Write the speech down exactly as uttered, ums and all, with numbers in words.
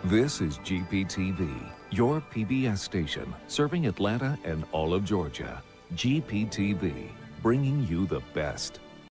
This is G P T V, your P B S station, serving Atlanta and all of Georgia. G P T V, bringing you the best.